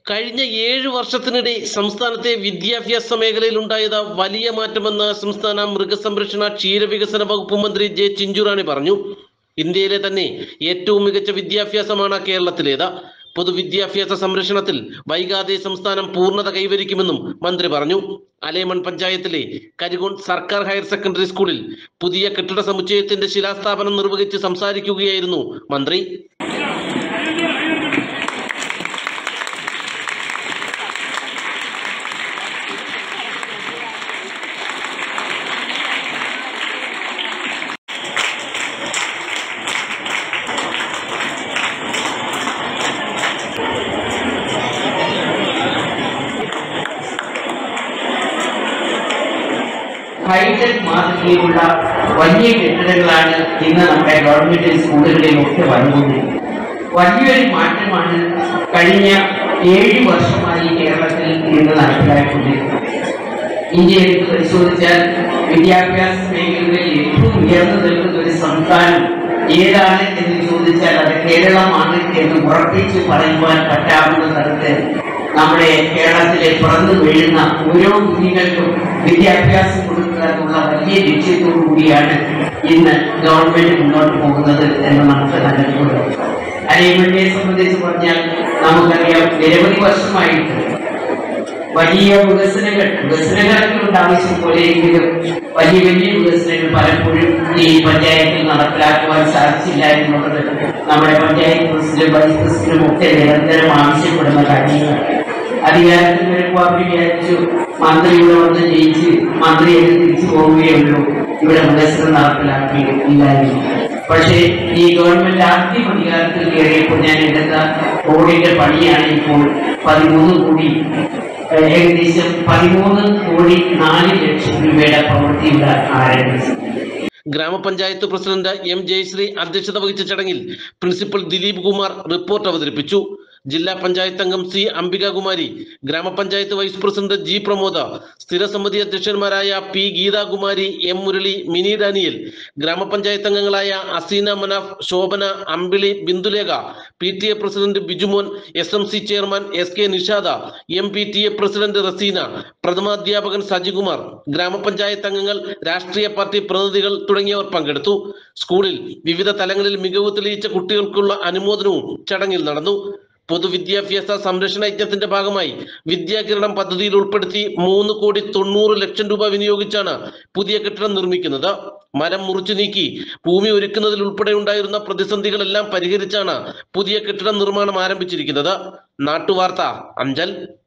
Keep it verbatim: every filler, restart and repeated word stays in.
കഴിഞ്ഞ ഏഴു വർഷത്തിനിടെ സംസ്ഥാനത്തെ വിദ്യാഭ്യാസ മേഖലയിൽ ഉണ്ടായത് വലിയ മാറ്റമെന്ന് സംസ്ഥാന മൃഗസംരക്ഷണ ക്ഷീരവികസന വകുപ്പ് മന്ത്രി ജെ ചിഞ്ചുറാണി പറഞ്ഞു. ഇന്ത്യയിലെ തന്നെ ഏറ്റവും മികച്ച വിദ്യാഭ്യാസമാണ് കേരളത്തിലേത്. പൊതുവിദ്യാഭ്യാസ സംരക്ഷണത്തിൽ വൈകാതെ സംസ്ഥാനം പൂർണ്ണത കൈവരിക്കുമെന്നും മന്ത്രി പറഞ്ഞു. അലേമൺ പഞ്ചായത്തിലെ കരികോൺ സർക്കാർ ഹയർ സെക്കൻഡറി സ്കൂളിൽ പുതിയ കെട്ടിട സമുച്ചയത്തിന്റെ ശിലാസ്ഥാപനം നിർവഹിച്ച് സംസാരിക്കുകയായിരുന്നു മന്ത്രി. ഹൈടെക് മാതൃകയിലുള്ള വലിയ കെട്ടിടങ്ങളാണ് ഇന്ന് നമ്മുടെ ഗവൺമെന്റ് സ്കൂളുകളിലൊക്കെ വന്നുകൊണ്ടിരിക്കുന്നത്. വലിയൊരു മാറ്റമാണ് കഴിഞ്ഞ ഏഴ് വർഷമായി കേരളത്തിൽ ഇന്ന് നടപ്പിലാക്കിക്കൊണ്ടിരിക്കുന്നത്. ഇന്ത്യയിൽ പരിശോധിച്ചാൽ വിദ്യാഭ്യാസ മേഖലകളിൽ ഏറ്റവും ഉയർന്നു നിൽക്കുന്ന ഒരു സംസ്ഥാനം ഏതാണ് എന്ന് ചോദിച്ചാൽ അത് കേരളമാണ് എന്ന് ഉറപ്പിച്ച് പറയുവാൻ പറ്റാവുന്ന തരത്തിൽ നമ്മുടെ കേരളത്തിലെ പിറന്നു വീഴുന്ന ഓരോ കുഞ്ഞുങ്ങൾക്കും വിദ്യാഭ്യാസം കൊടുക്കുക എന്നുള്ള വലിയ ലക്ഷ്യത്തോടു കൂടിയാണ് ഇന്ന് ഗവൺമെന്റ് മുന്നോട്ട് പോകുന്നത് എന്ന് നമുക്ക് നല്ലതുപോലെ അലേമണ്ണിനെ സംബന്ധിച്ച് പറഞ്ഞാൽ നമുക്കറിയാം, നിരവധി വർഷമായിട്ട് വലിയ വികസനങ്ങൾ വികസനങ്ങൾക്ക് ആവശ്യം പോലെയെങ്കിലും വലിയ വലിയ വികസനങ്ങൾ പലപ്പോഴും ഈ പഞ്ചായത്തിൽ നടപ്പിലാക്കുവാൻ സാധിച്ചില്ല എന്നുള്ളത് നമ്മുടെ പഞ്ചായത്ത് പ്രസിഡന്റും വൈസ് പ്രസിഡന്റും ഒക്കെ നിരന്തരം ആവശ്യപ്പെടുന്ന കാര്യങ്ങൾ. അധികാരത്തിൽ വരുമ്പോൾ അവർ വിചാരിച്ചു മന്ത്രി ഇവിടെ വന്ന് ജയിച്ച് മന്ത്രി എന്ന് തിരിച്ചു പോവുകയുള്ളൂ, ഇവിടെ വികസനം നടപ്പിലാക്കി ഇല്ലായിരുന്നു. പക്ഷേ ഈ ഗവൺമെന്റ് ആദ്യം അധികാരത്തിൽ കയറിയപ്പോൾ ഞാൻ എടുത്ത റോഡിന്റെ പണിയാണ് ഇപ്പോൾ പതിമൂന്ന് കോടി ഏകദേശം പതിമൂന്ന് കോടി നാല് ലക്ഷം രൂപയുടെ പ്രവൃത്തിയുടെ ആരംഭിച്ചു. ഗ്രാമപഞ്ചായത്ത് പ്രസിഡന്റ് എം ജയശ്രീ അധ്യക്ഷത വഹിച്ച ചടങ്ങിൽ പ്രിൻസിപ്പൽ ദിലീപ് കുമാർ റിപ്പോർട്ട് അവതരിപ്പിച്ചു. ജില്ലാ പഞ്ചായത്ത് അംഗം സി അംബികാകുമാരി, ഗ്രാമപഞ്ചായത്ത് വൈസ് പ്രസിഡന്റ് ജി പ്രമോദ, സ്ഥിരസമിതി അധ്യക്ഷന്മാരായ P Geethakumari, M Murali, Mini Daniel, ഗ്രാമപഞ്ചായത്ത് അംഗങ്ങളായ Aseena Manaf, Shobhana, Ambili, Bindulekha, P T A president Bijumon, S M C chairman S K Nishada, M P T A president Raseena, പ്രഥമാധ്യാപകൻ സജികുമാർ, ഗ്രാമപഞ്ചായത്ത് അംഗങ്ങൾ, രാഷ്ട്രീയ പാർട്ടി പ്രതിനിധികൾ തുടങ്ങിയവർ പങ്കെടുത്തു. സ്കൂളിൽ വിവിധ തലങ്ങളിൽ മികവ് തെളിയിച്ച കുട്ടികൾക്കുള്ള അനുമോദനവും ചടങ്ങിൽ നടന്നു. പൊതുവിദ്യാഭ്യാസ സംരക്ഷണ യജ്ഞത്തിന്റെ ഭാഗമായി വിദ്യാകിരണം പദ്ധതിയിൽ ഉൾപ്പെടുത്തി മൂന്ന് കോടി തൊണ്ണൂറ് ലക്ഷം രൂപ വിനിയോഗിച്ചാണ് പുതിയ കെട്ടിടം നിർമ്മിക്കുന്നത്. മരം മുറിച്ചു നീക്കി ഭൂമി ഒരുക്കുന്നതിൽ ഉൾപ്പെടെ ഉണ്ടായിരുന്ന പ്രതിസന്ധികളെല്ലാം പരിഹരിച്ചാണ് പുതിയ കെട്ടിട നിർമ്മാണം ആരംഭിച്ചിരിക്കുന്നത്. നാട്ടുവാർത്ത അഞ്ചൽ.